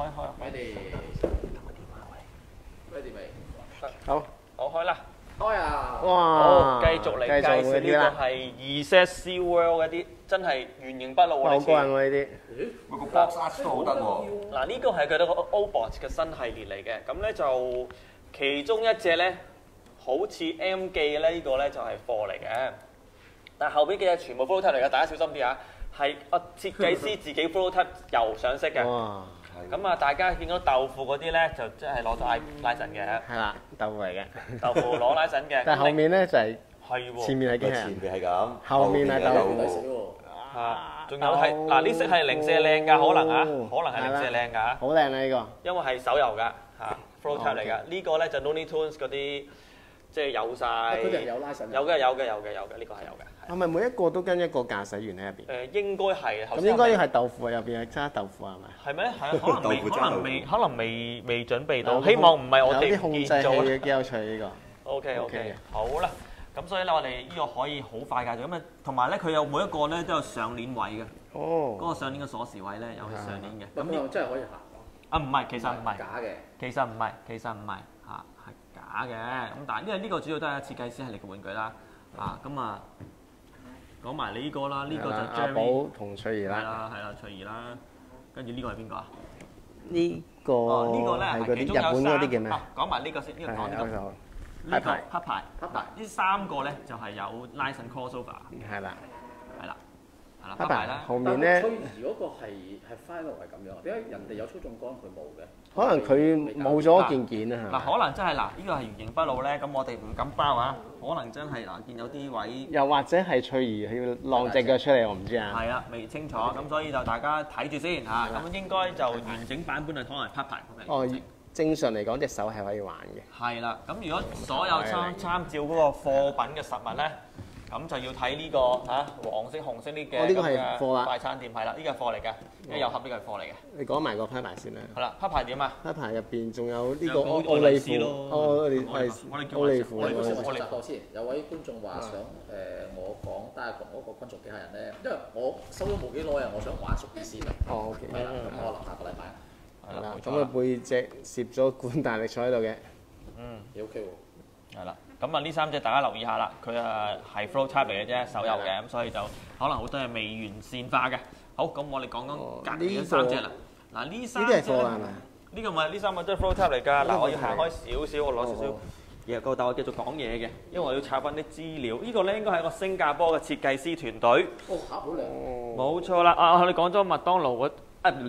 Ready 未？ 好， 好開啦。 開啊！ 好， 哇！ 繼續嚟介紹呢個係 ZSC World 嗰啲真係原形畢露好過癮喎呢啲。 喂，個 box art 都好得喎。 嗱，呢個係佢哋個 Obot 嘅新系列嚟嘅，咁咧就其中一隻咧好似 M 記咧呢個咧就係貨嚟嘅，但係後邊幾隻全部 prototype 嚟嘅，大家小心啲啊！係設計師自己 prototype 又上色嘅。 哇！ 咁啊，大家見到豆腐嗰啲咧就真係攞咗拉神嘅。 係啦，豆腐嚟嘅。 豆腐攞拉神嘅。 但係後面咧就係係喎。 前面係機器人， 前邊係咁， 後面係豆腐。 嚇，仲有係嗱呢色係零舍靚㗎，可能啊，可能係零舍靚㗎。 好靚啊呢個。 因為係手遊㗎嚇 prototype 嚟㗎。呢個咧就 Looney Tunes 嗰啲，即係有晒。 佢哋有拉神。 有嘅，呢個係有嘅。 係咪每一個都跟一個駕駛員喺入邊？ 應該係。 咁應該要係豆腐入邊係揸豆腐係咪？ 係咩？係啊，可能未準備到，希望唔係我哋有啲控制器嘅幾有趣呢個。 OK，好啦。咁所以咧，我哋呢個可以好快介紹。咁啊，同埋咧，佢有每一個咧都有上鏈位嘅。 哦。 嗰個上鏈嘅鎖匙位咧有上鏈嘅。 咁呢真係可以行。 啊，唔係，其實唔係。 假嘅。 其實唔係嚇，係假嘅。咁但係因為呢個主要都係設計師系列嘅玩具啦。啊，咁啊。講埋呢個啦，呢個就阿寶同翠兒啦。 係啦，翠兒啦。跟住呢個係邊個啊？ 呢個係嗰啲日本嗰啲叫咩？ 講埋呢個先，呢個講呢個。 黑牌。 呢三個咧就係有拉神 crossover。 係啦。 黑牌啦。 後面咧。 翠兒嗰個係 final 係咁樣，點解人哋有操縱桿佢冇嘅？ 可能佢冇咗件啊嗱，可能真係嗱，呢個係原形畢露咧，咁我哋唔敢包啊。可能真係嗱，見有啲位。又或者係翠兒要晾隻腳出嚟，我唔知啊。 係啊，未清楚，咁所以就大家睇住先嚇。咁應該就完整版本係可能係黑牌。 哦，正常嚟講隻手係可以玩嘅。 係啦，咁如果所有參照嗰個貨品嘅實物咧，咁就要睇呢個黃色、紅色呢嘅。 呢個係貨啦。 快餐店係啦，呢個係貨嚟嘅，因為有盒呢個係貨嚟嘅。 你講埋個批牌先啦。 係啦，批牌點啊？ 批牌入邊仲有呢個奧利庫咯。奧利庫。 我哋講先，有位觀眾話想我講戴強嗰個昆蟲機械人咧，因為我收咗冇幾耐啊，我想玩熟啲先啊。 哦 OK。 係啦，咁可能下個禮拜。 係啦，咁啊背脊攝咗罐大力坐喺度嘅。 幾 OK 喎。 係啦。咁啊，呢三隻大家留意下啦，佢係 flow type 嚟嘅啫，手遊嘅，咁所以就可能好多係未完善化嘅。好，咁我哋講講隔離嗰三隻啦。嗱，呢三隻呢個唔係呢三個都係 flow type 嚟㗎。嗱，我要行開少少，我攞少少嘢夠，但我繼續講嘢嘅，因為我要查翻啲資料。呢個咧應該係一個新加坡嘅設計師團隊。 哦，盒好靚。 冇錯啦，你講咗麥當勞嗰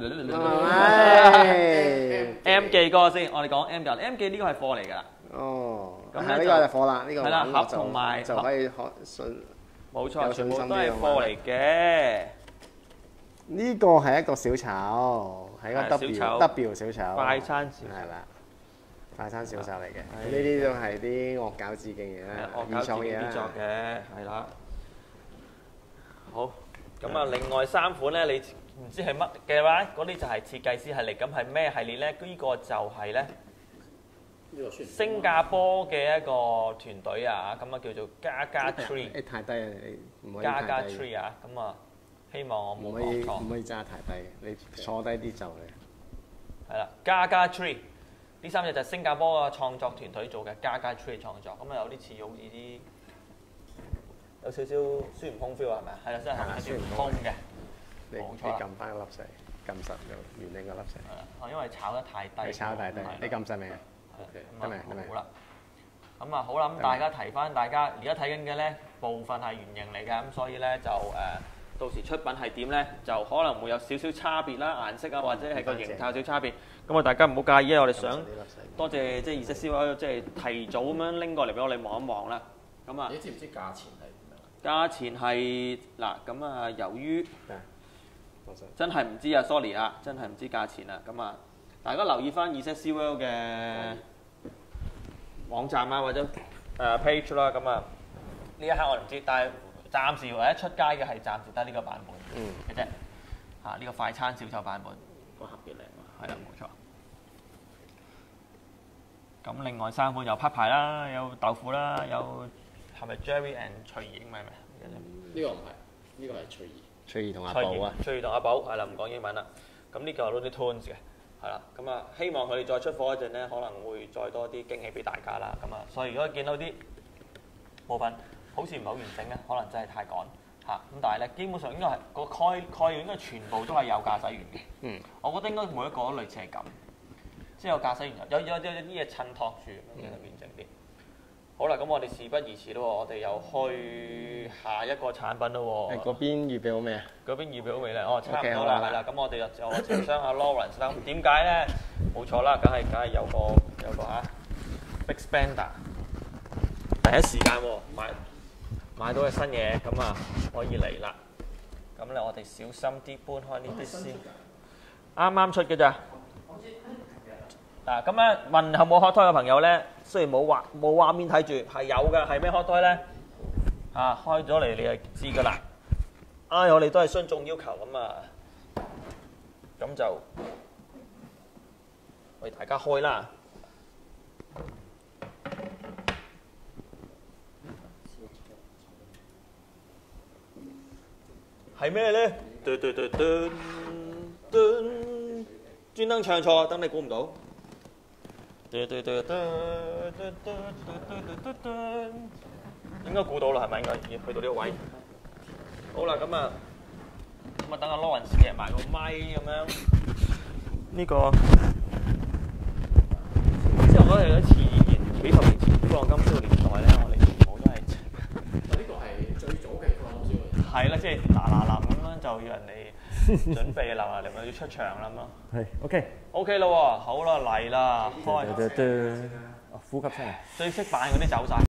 M 記嗰個先，我哋講 M 記。M 記呢個係貨嚟㗎。 哦，咁呢個就貨啦，呢個係啦，盒同埋就可以信， 冇錯，全部都係貨嚟嘅。 呢個係一個小丑，係一個 W 小丑， 快餐小丑係啦，快餐小丑嚟嘅。呢啲都係啲惡搞致敬嘅啦，原創嘢作嘅，係啦。好，咁啊，另外三款咧，你唔知係乜嘅話，嗰啲就係設計師系列。咁係咩系列咧？呢個就係咧。新加坡嘅一個團隊啊，咁啊叫做加加 Tree。 太低啊！你唔可以加加 Tree 啊，咁啊希望我冇講錯。 唔可以揸太低，你坐低啲就嚟。 係啦，加加 Tree 呢三隻就係新加坡嘅創作團隊做嘅加加 Tree 創作，咁啊有啲似好似啲有少少孫悟空 feel 係咪啊？係啦，真係孫悟空嘅。 你撳翻個粒掣，撳實就原定個粒掣。 係啦，因為炒得太低。 你炒太低，你撳實未啊？ 得未？好啦，咁啊好啦，咁大家提翻大家而家睇緊嘅咧部分係原型嚟嘅，咁所以咧就到時出品係點咧，就可能會有少少差別啦，顏色啊或者係個形態有少差別。咁啊大家唔好介意啊，我哋想多謝即係ZSC即係提早咁樣拎過嚟俾我哋望一望啦。咁啊， 你知唔知價錢係點樣？ 價錢係嗱咁啊，由於真係唔知啊 ，sorry 啊，真係唔知價錢啊，咁啊。大家留意翻 ZSC World 嘅網站啊，或者page 啦，咁啊呢一刻我唔知，但係暫時唯一出街嘅係暫時得呢個版本嘅啫。呢個快餐小丑版本個盒幾靚啊！係啦，冇錯。咁另外三款有匹牌啦，有豆腐啦，有係咪 Jerry and 翠兒？唔係咩？ 呢個唔係，呢個係翠兒。 翠兒同阿寶啊。 翠兒同阿寶係啦，唔講英文啦。咁呢個係 Looney Tunes 嘅。 係啦，咁啊希望佢哋再出貨嗰陣咧，可能會再多啲驚喜俾大家啦。咁啊，所以如果見到啲部分好似唔係好完整咧，可能真係太趕嚇。咁但係咧，基本上應該係個概念應該全部都係有駕駛員嘅。 嗯，我覺得應該每一個都類似係咁，即係有駕駛員有啲嘢襯托住，咁樣完整啲。好啦，咁我哋事不宜遲咯，我哋又去下一個產品咯喎。 嗰邊預備好未啊？ 嗰邊預備好未咧？哦，差唔多啦，係啦。咁我哋就請商阿 Lawrence 啦。咁點解咧？冇錯啦，梗係有個嚇 Big Spender， 第一時間喎買到嘅新嘢，咁啊可以嚟啦。咁咧我哋小心啲搬開呢啲先。啱啱出嘅咋？嗱，咁咧問有冇開胎嘅朋友咧，雖然冇畫面睇住，係有嘅，係咩開胎咧？啊，開咗嚟你就知㗎啦。我哋都係雙重要求咁啊，咁就為大家開啦。係咩咧？專登唱錯，等你估唔到。應該估到啦，係咪？應該已經去到呢個位。好啦，咁啊，等阿 Lawrence 夾埋個咪咁樣。呢個即係我覺得有啲似幾十年前富浪金宵年代咧，我哋全部都係。 呢個係最早嘅富浪金宵。 係啦，即係嗱咁樣就要人哋準備啦，你咪要出場啦嘛。 係 OK 啦喎，好啦嚟啦，開。 呼吸聲。 最識扮嗰啲走晒。